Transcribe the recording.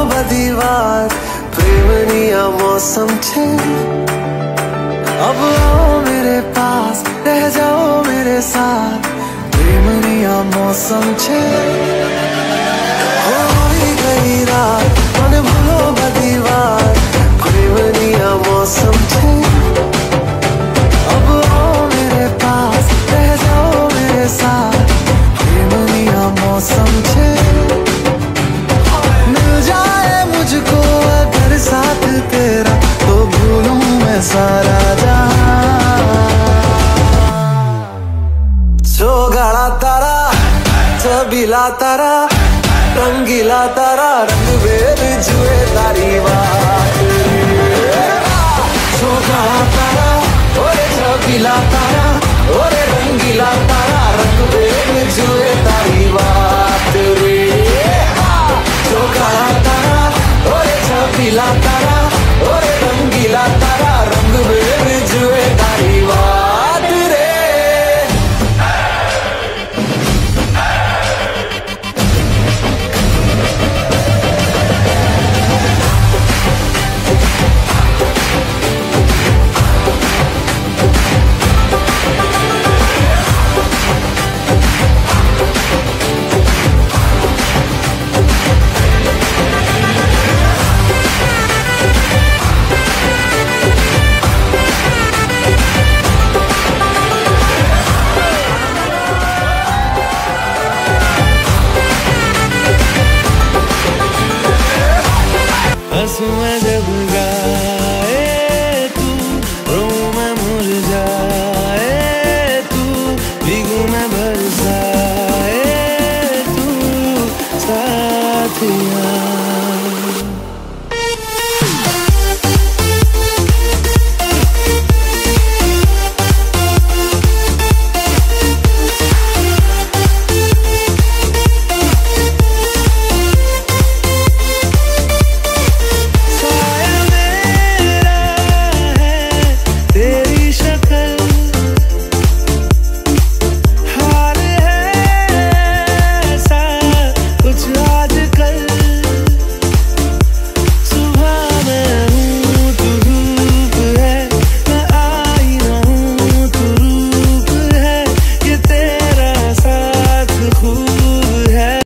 બધી વાત પ્રેમની આ मौसम છે अब आओ मेरे पास रह जाओ मेरे साथ प्रेमनी आ मौसम छे होई गई रात मन भूलो बधी बात प्रेमनी आ मौसम छे अब आओ मेरे पास रह जाओ मेरे साथ प्रेमनी आ मौसम छे मिल जाए मुझको अगर साथ तेरा तो भूलूं मैं सारा जो गाड़ा तारा चबीला तारा